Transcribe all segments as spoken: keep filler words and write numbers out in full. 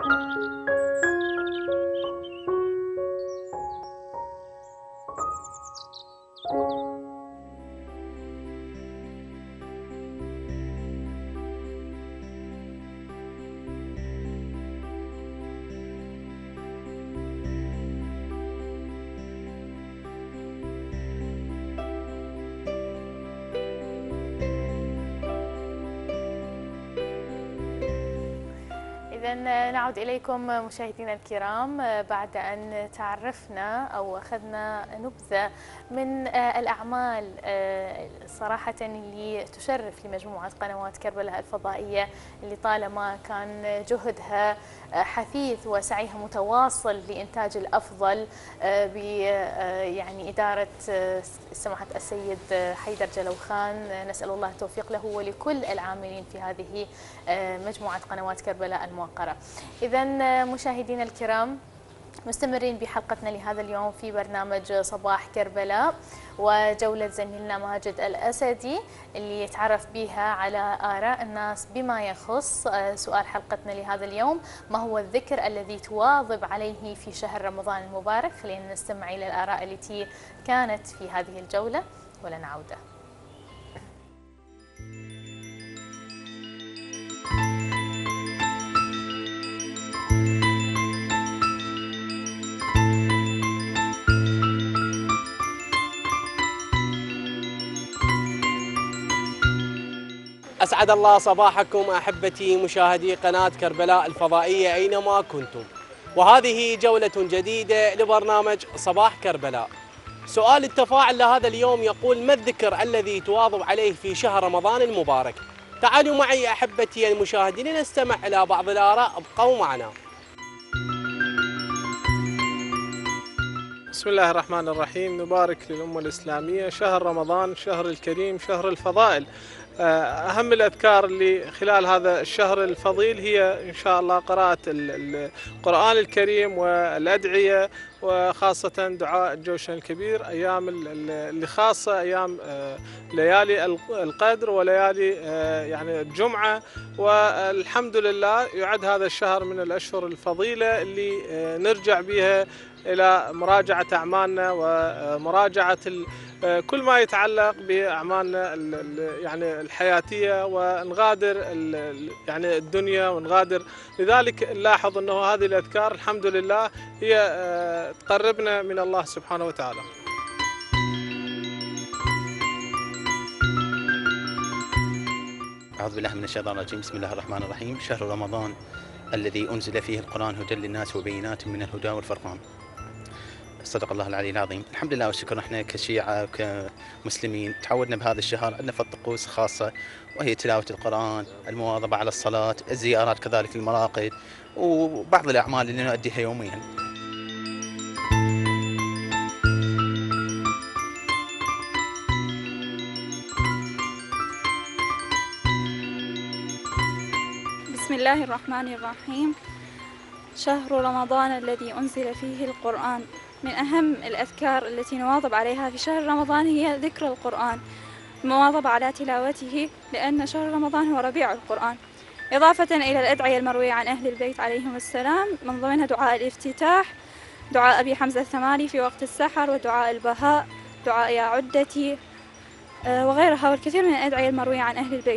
إذا نعود إليكم مشاهدينا الكرام بعد أن تعرفنا أو أخذنا نبذة من الأعمال صراحة اللي تشرف لمجموعة قنوات كربلاء الفضائية، اللي طالما كان جهدها حثيث وسعيها متواصل لإنتاج الأفضل ب يعني إدارة سماحة السيد حيدر جلوخان. نسأل الله التوفيق له ولكل العاملين في هذه مجموعة قنوات كربلاء الموقرة. إذا مشاهدينا الكرام، مستمرين بحلقتنا لهذا اليوم في برنامج صباح كربلاء، وجولة زميلنا ماجد الأسدي اللي يتعرف بها على آراء الناس بما يخص سؤال حلقتنا لهذا اليوم: ما هو الذكر الذي تواظب عليه في شهر رمضان المبارك؟ خلينا نستمع إلى الآراء التي كانت في هذه الجولة ولنعود. أسعد الله صباحكم أحبتي مشاهدي قناة كربلاء الفضائية أينما كنتم، وهذه جولة جديدة لبرنامج صباح كربلاء. سؤال التفاعل لهذا اليوم يقول: ما الذكر الذي تواظب عليه في شهر رمضان المبارك؟ تعالوا معي أحبتي المشاهدين لنستمع إلى بعض الآراء، ابقوا معنا. بسم الله الرحمن الرحيم. نبارك للأمة الإسلامية شهر رمضان، شهر الكريم، شهر الفضائل. أهم الأذكار اللي خلال هذا الشهر الفضيل هي إن شاء الله قراءة القرآن الكريم والأدعية، وخاصة دعاء الجوشن الكبير أيام اللي خاصة أيام ليالي القدر وليالي يعني الجمعة. والحمد لله يعد هذا الشهر من الأشهر الفضيلة اللي نرجع بها إلى مراجعة أعمالنا ومراجعة كل ما يتعلق بأعمالنا يعني الحياتية، ونغادر يعني الدنيا ونغادر. لذلك نلاحظ أنه هذه الأذكار الحمد لله هي تقربنا من الله سبحانه وتعالى. أعوذ بالله من الشيطان الرجيم. بسم الله الرحمن الرحيم. شهر رمضان الذي أنزل فيه القرآن هدى للناس وبينات من الهدى والفرقان. صدق الله العلي العظيم. الحمد لله والشكر. احنا كشيعة وكمسلمين تعودنا بهذا الشهر عندنا في الطقوس خاصة، وهي تلاوة القرآن، المواظبة على الصلاة، الزيارات كذلك المراقد، وبعض الأعمال اللي نؤديها يوميا. بسم الله الرحمن الرحيم. شهر رمضان الذي أنزل فيه القرآن. من أهم الأذكار التي نواظب عليها في شهر رمضان هي ذكر القرآن، المواظبة على تلاوته، لأن شهر رمضان هو ربيع القرآن، إضافة إلى الأدعية المروية عن أهل البيت عليهم السلام، من ضمنها دعاء الافتتاح، دعاء أبي حمزة الثمالي في وقت السحر، ودعاء البهاء، دعاء يا عدتي، وغيرها، والكثير من الأدعية المروية عن أهل البيت.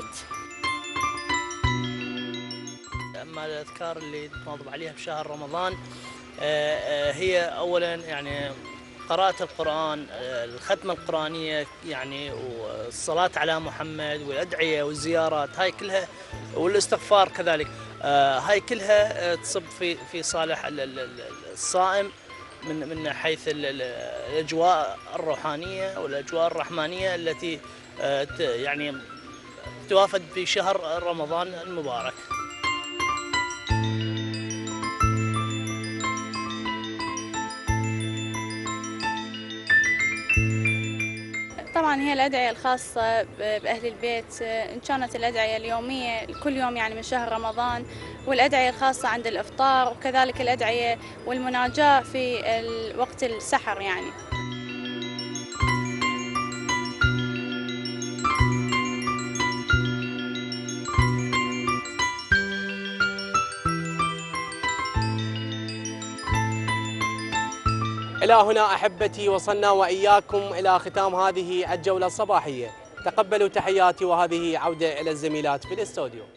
أما الأذكار اللي نواظب عليها بشهر رمضان هي أولا يعني قراءة القرآن، الختمة القرآنية يعني، والصلاة على محمد، والأدعية والزيارات، هاي كلها، والاستغفار كذلك، هاي كلها تصب في في صالح الصائم من من حيث الأجواء الروحانية والأجواء الرحمانية التي يعني توافد في شهر رمضان المبارك. طبعا هي الأدعية الخاصة بأهل البيت، إن كانت الأدعية اليومية كل يوم يعني من شهر رمضان، والأدعية الخاصة عند الإفطار، وكذلك الأدعية والمناجاة في وقت السحر يعني. إلى هنا أحبتي وصلنا وإياكم إلى ختام هذه الجولة الصباحية. تقبلوا تحياتي وهذه عودة إلى الزميلات في الاستوديو.